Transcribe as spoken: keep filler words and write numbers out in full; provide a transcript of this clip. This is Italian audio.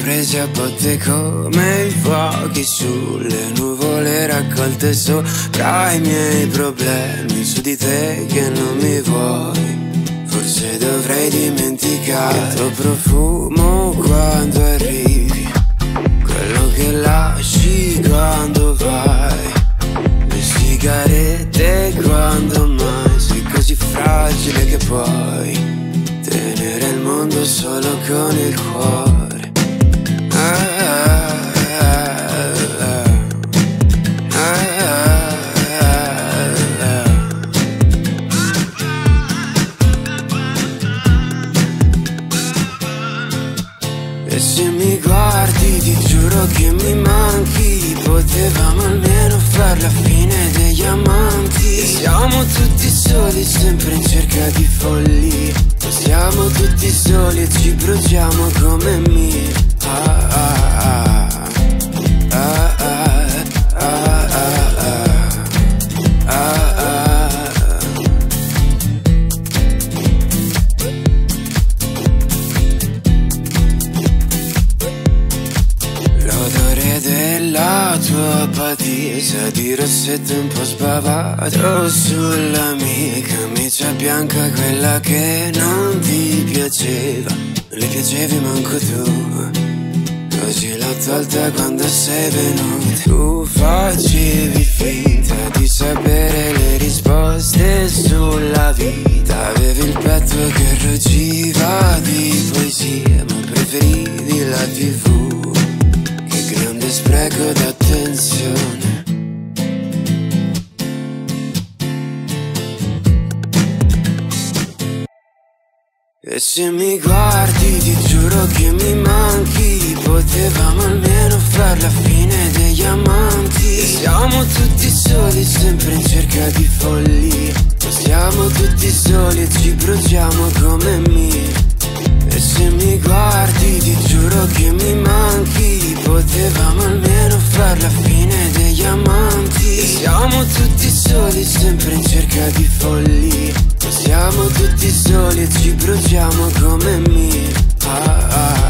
presi a botte come i fuochi sulle nuvole raccolte sopra i miei problemi, su di te che non mi vuoi. Forse dovrei dimenticare il tuo profumo quando arrivi, quello che lasci quando vai, le sigarette quando mai sei così fragile che puoi tenere il mondo solo con il cuore. Ah, ah, ah, ah, ah, ah. E se mi guardi ti giuro che mi manchi, potevamo almeno far la fine degli amanti. E siamo tutti soli, sempre in cerca di follia. Siamo tutti soli e ci bruciamo come me. Ah, ah, ah. Ah, ah, ah, ah, ah, ah. L'odore della tua apatia sa di rossetto un po' sbavato sulla mia camicia bianca, quella che non ti piaceva, non le piacevi manco tu. Così l'ho tolta quando sei venuta. Tu facevi finta di sapere le risposte sulla vita, avevi il petto che ruggiva di poesia, ma preferivi la tivù. Che grande spreco d'attenzione. E se mi guardi ti giuro che mi manchi, potevamo almeno far la fine degli amanti. E siamo tutti soli, sempre in cerca di follia. Siamo tutti soli e ci bruciamo come me. E se mi guardi ti giuro che mi manchi, potevamo almeno far la fine degli amanti. E siamo tutti soli, sempre in cerca di follia. Siamo tutti soli e ci bruciamo come me. Ah, ah.